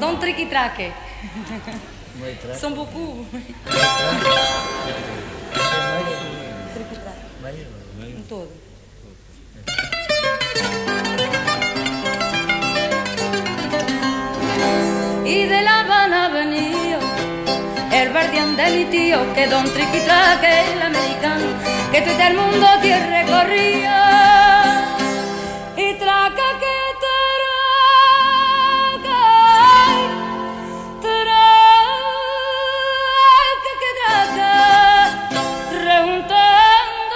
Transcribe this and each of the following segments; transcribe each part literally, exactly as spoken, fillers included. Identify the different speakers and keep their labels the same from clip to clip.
Speaker 1: Don Triquitraque.
Speaker 2: Triquitraque.
Speaker 1: Sont beaucoup.
Speaker 2: Triquitraque.
Speaker 1: En todo. Y de La Habana venía el guardián de mi tío, que Don Triquitraque, el americano, que todo el mundo te recorría. Y traca que traca, traca que traca, rejuntando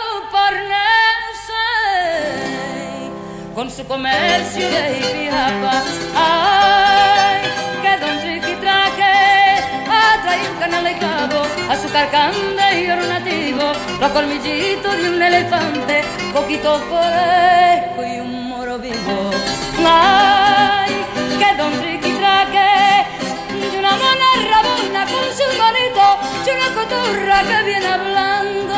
Speaker 1: parneses con su comercio de hipijapa. Ay, que Don Triquitraque ha traído canal y clavo, azúcar, cande y oro nativo, los colmillitos de un elefante, coquito fresco y un moro vivo. Ay, que Don Triquitraque, y una mona rabona con su manito, y una coturra que viene hablando,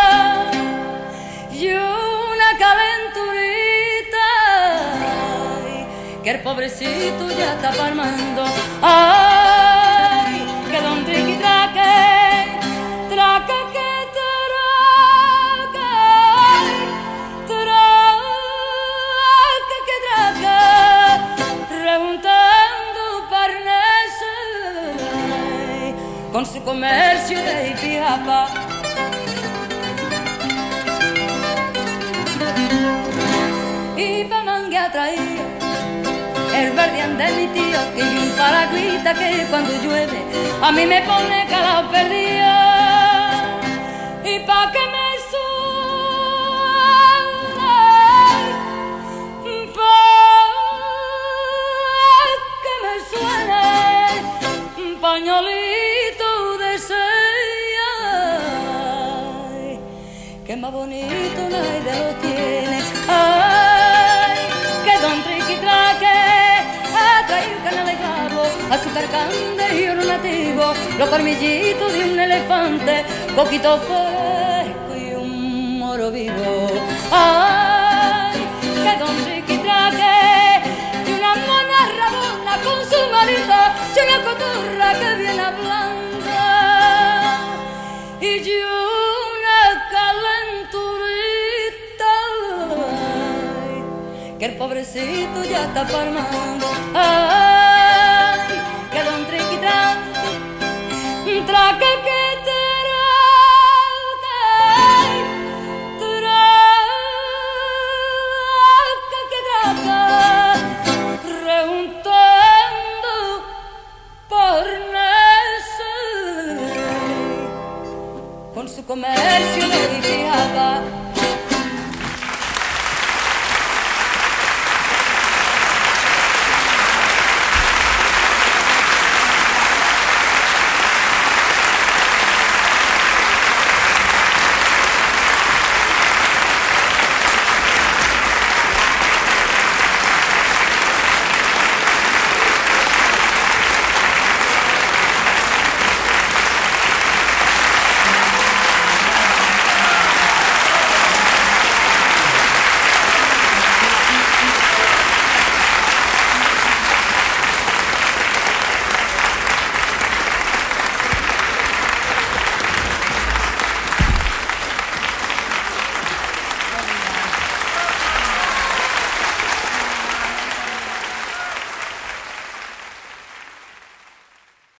Speaker 1: y una calenturita, ay, que el pobrecito ya está palmando. Ay, que Don Triquitraque, traca que traca, traca que traca, rejuntando parneses con su comercio de hipijapa. Y pa' mangue traía el guardián de mi tío, que es un paragüita que cuando llueve a mí me pone calao perdido. Y pa' que me suene, pa' que me suene un pañolito de seda, que más bonito nadie lo tiene. Ay, que Don Triquitraque ha traído canal de clavo, azúcar, cande y oro nativo, los colmillitos de un elefante, coquito fresco y un moro vivo. Ay, que Don Triquitraque, y una mona rabona con su marido, y una coturra que viene hablando, y yo una calenturita, ay, que el pobrecito ya está palmando. Ay, que Don Triquitraque, traca que traca, traca que traca, rejuntando parneses con su comercio de hipijapa.